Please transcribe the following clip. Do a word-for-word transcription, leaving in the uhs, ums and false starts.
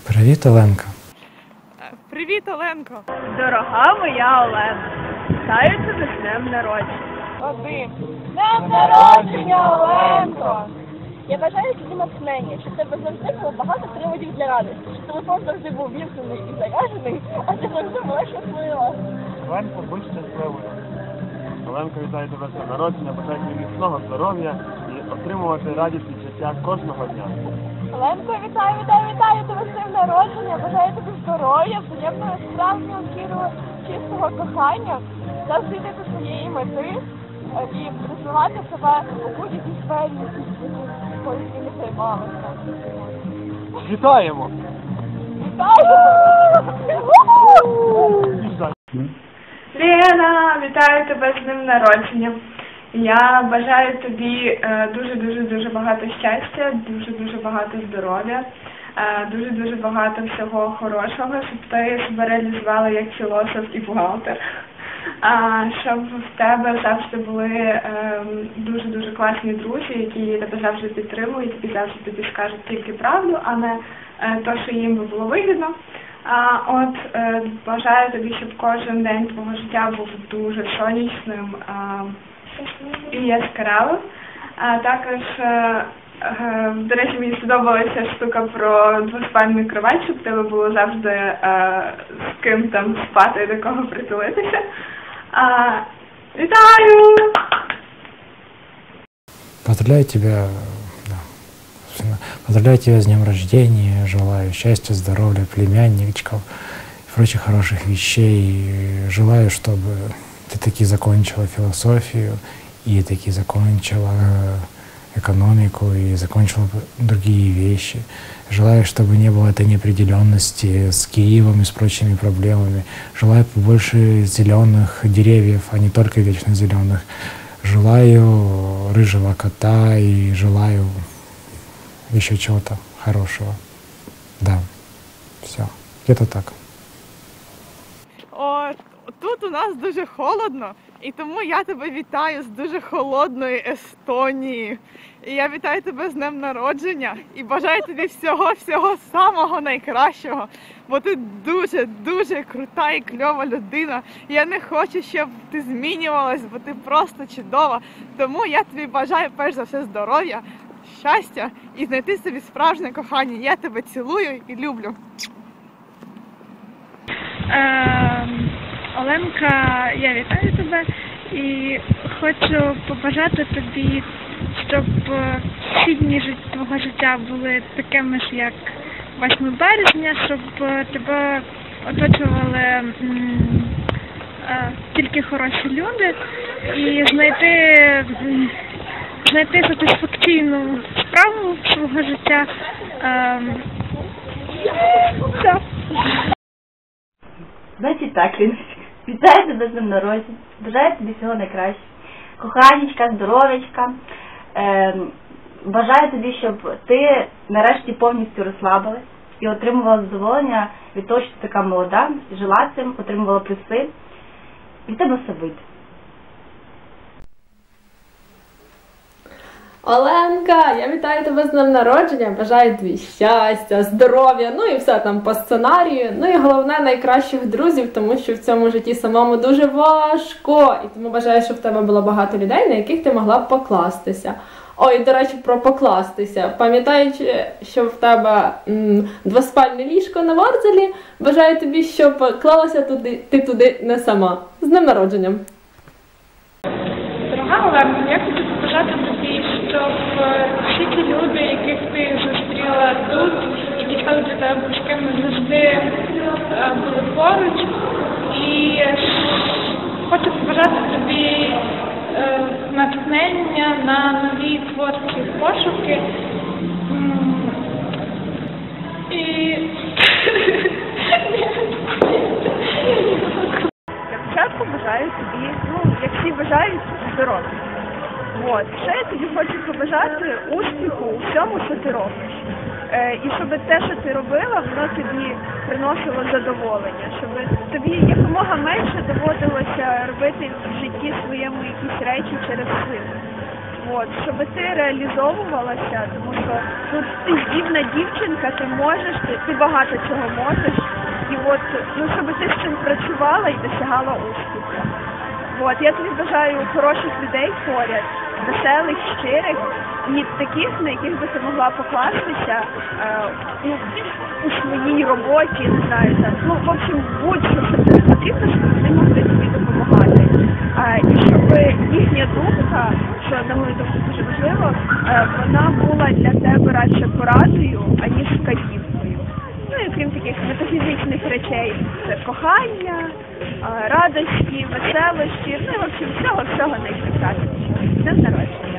Привіт, Оленка. Привіт, Оленко. Дорога моя Олена, вітаю тебе з днем народження. Один. Днем народження, Оленко! Я бажаю тобі натхнення, щоб в тебе завжди було багато приводів для радості, щоб телефон завжди був вімкнений і заряджений, а ти завжди була щаслива. Оленко, будь щасливою. Оленко, вітаю тебе з днем народження, бажаю тобі міцного здоров'я і отримувати радість від життя кожного дня. Оленко, вітаю, вітаю, вітаю тебе з днем народження, бажаю тобі здоров'я, приємного справжнього щирого, чистого кохання, завжди йти до своєї мети і розвивати себе у будь-якій сфері, якою ти не займалася. Вітаємо! Лена, вітаю тебе з днем народження. Я бажаю тобі дуже-дуже-дуже багато щастя, дуже-дуже багато здоров'я, дуже-дуже багато всього хорошого, щоб ти себе реалізувала як філософ і бухгалтер. А, щоб в тебе завжди були дуже-дуже класні друзі, які тебе завжди підтримують, які завжди тобі скажуть тільки правду, а не е, то, що їм би було вигідно. А, от, е, бажаю тобі, щоб кожен день твого життя був дуже сонячним а, і яскравим. А також, е, е, до речі, мені сподобалася штука про двоспальну кровать, щоб в тебе було завжди е, з ким там спати і до кого притулитися. А, вітаю! Поздравляю тебя, да, поздравляю тебя с днем рождения, желаю счастья, здоровья, племянничков и прочих хороших вещей. Желаю, чтобы ты таки закончила философию и таки закончила экономику и закончила другие вещи. Желаю, чтобы не было этой неопределенности с Киевом и с прочими проблемами. Желаю побольше зеленых деревьев, а не только вечно зеленых. Желаю рыжего кота и желаю еще чего-то хорошего. Да, все. Где-то так. О, тут у нас дуже холодно, і тому я тебе вітаю з дуже холодної Естонії. І я вітаю тебе з днем народження і бажаю тобі всього-всього самого найкращого, бо ти дуже-дуже крута і кльова людина. Я не хочу, щоб ти змінювалась, бо ти просто чудова. Тому я тобі бажаю перш за все здоров'я, щастя і знайти собі справжнє кохання. Я тебе цілую і люблю. Оленка, я вітаю тебе і хочу побажати тобі, щоб всі дні твого життя були такими ж, як восьмого березня, щоб тебе оточували м, е, тільки хороші люди і знайти, м, знайти сатисфакційну справу свого життя. Е, все. Значить так, Ліночка, вітаю тебе з днем народження, бажаю тобі всього найкращого, коханечка, здоров'ячка, е, бажаю тобі, щоб ти нарешті повністю розслабилась і отримувала задоволення від того, що ти така молода, жила цим, отримувала плюси, і в тебе все вийде. Оленка, я вітаю тебе з днем народження, бажаю тобі щастя, здоров'я, ну і все там по сценарію, ну і головне найкращих друзів, тому що в цьому житті самому дуже важко, і тому бажаю, щоб в тебе було багато людей, на яких ти могла б покластися. Ой, до речі, про покластися. Пам'ятаючи, що в тебе м, двоспальне ліжко на Ворзелі, бажаю тобі, щоб клалася туди, ти туди не сама. З днем народження! Дорога Оленка, я хочу побажати тобі, щоб всі ті люди, яких ти зустріла тут, які стали для тебе близькими, завжди були поруч. І хочу побажати тобі натхнення на нові творчі пошуки. І... Для початку бажаю тобі, ну, як всі бажають, здоров'я. От. Ще я тобі хочу побажати успіху у всьому, що ти робиш. Е, і щоб те, що ти робила, воно тобі приносило задоволення. Щоб тобі якомога менше доводилося робити в житті своєму якісь речі через силу. От, щоб ти реалізовувалася, тому що тут ти здібна дівчинка, ти можеш, ти, ти багато чого можеш. І от, ну, щоб ти з цим працювала і досягала успіху. От, я тобі бажаю хороших людей поряд, веселих, щирих, і таких, на яких би ти могла покластися е, ну, у своїй роботі, не знаю, там, ну, в общем, будь-що, що тобі потрібно, щоб вони могли тобі допомагати. Е, і щоб їхня думка, що, на мою думку, дуже важливо, е, вона була для тебе радше порадою, аніж вказівкою. Ну і крім таких метафізичних речей, це кохання, радості, веселощі, ну і в общем, всього-всього найпрекрасніше. З днем народження!